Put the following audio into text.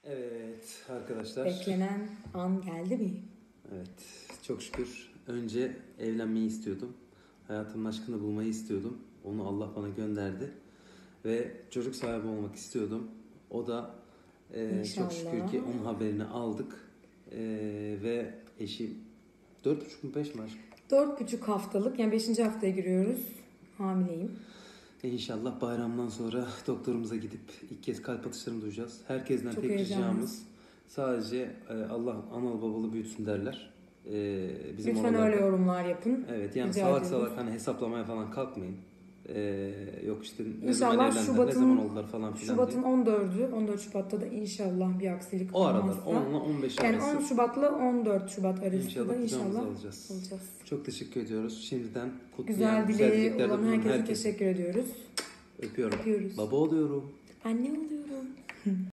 Evet arkadaşlar. Beklenen an geldi mi? Evet, çok şükür. Önce evlenmeyi istiyordum. Hayatımın aşkını bulmayı istiyordum. Onu Allah bana gönderdi. Ve çocuk sahibi olmak istiyordum. O da çok şükür ki onun haberini aldık. Ve eşim 4,5 mu 5 mi aşkım? 4,5 haftalık, yani 5. haftaya giriyoruz. Hamileyim. İnşallah bayramdan sonra doktorumuza gidip ilk kez kalp atışlarını duyacağız. Herkesten Çok tek heyecanlıyız. ricamız sadece Allah analı babalı büyütsün derler. Bizim Lütfen öyle yorumlar yapın. Evet, yani Rica salak ediyoruz. salak hani hesaplamaya falan kalkmayın. Yok işte ne zaman İnşallah evlendiler, ne zaman oldular falan filan Şubat'ın diye. 14'ü, 14 Şubat'ta da inşallah bir aksilik O aralar olmazsa. 10 ile 15 yani arası. 10 Şubat'la 14 Şubat arası İnşallah da kucağımıza alacağız. alacağız. Çok teşekkür ediyoruz. Şimdiden Güzel güzel dileği dileklerde olan bulunan herkese herkese teşekkür ediyoruz. öpüyorum. Öpüyoruz. Baba oluyorum. Anne oluyorum.